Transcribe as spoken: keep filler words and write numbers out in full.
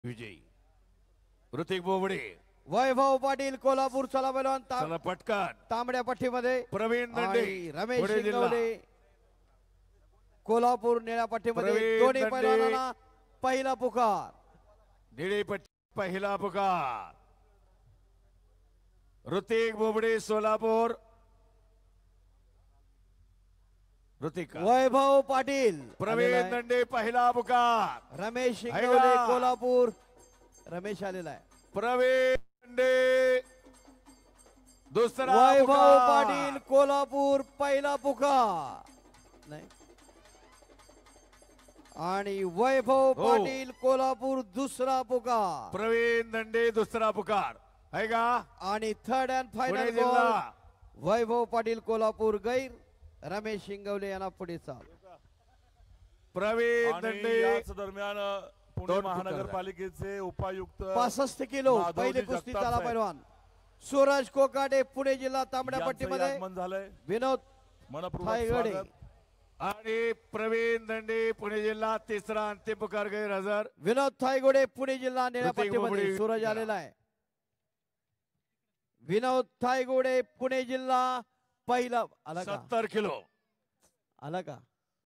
विजयी ऋतिक बोबडे, वैभव पाटील कोल्हापूर चला पैलवान चला पटकन तांबड्या पट्टीमध्ये प्रवीण दंडे, आणि रमेश पुणे जिल्हा. शिंगवले कोल्हापूर निळ्या पट्टीमध्ये प्रवीण दोन्ही दंडे. पैलवानांना पहिला पुकार. निळी पट्टी पहिला पुकार. ऋतिक बोबडे सोलापूर. ऋतिक वैभव पाटील प्रवीण आलेला आहे. दंडे पहिला पुकार. रमेश आहे शिंगवले का? कोल्हापूर. रमेश आलेला आहे. प्रवीण दंडे दुसरा वैभव पुकार. पाटील कोल्हापूर पहिला पुकार नाही आणि वैभव हो. पाटील कोल्हापूर दुसरा पुकार प्रवीण दंडे दुसरा पुकार आहे का? आणि थर्ड अँड पुणे फायनल जिल्हा. वैभव पाटील कोल्हापूर गैर. रमेश शिंगवले यांना पुढे चाल. प्रवीण आणि दंडे याच दरम्यान पुणे दोन महानगरपालिकेचे उपायुक्त पासष्ट किलो माधवजी पहिले कुस्ती जगताप चाला साहेब. पैलवान सूरज कोकाटे पुणे जिल्हा तांबड्या यांचंही पट्टीमध्ये. आगमन झालंय. विनोद मनपूर्वक थायगडे स्वागत. आणि प्रवीण दंडे पुणे जिल्हा तिसरा अंतिम पुकार गैरहजर. विनोद थायगोडे पुणे जिल्हा निळ्या ऋतिक पट्टीमध्ये. बोबडे. सूरज आलेला आहे. विनोद थायगोडे पुणे जिल्हा पहिला आला का सत्तर किलो आला का